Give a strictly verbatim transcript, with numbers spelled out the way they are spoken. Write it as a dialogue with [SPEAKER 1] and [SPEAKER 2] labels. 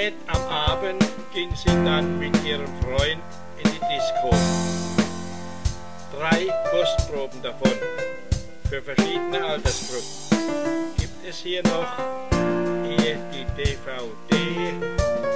[SPEAKER 1] Spät am Abend ging sie dann mit ihrem Freund in die Disco. Drei Kostproben davon für verschiedene Altersgruppen gibt es hier noch. Hier die D V D.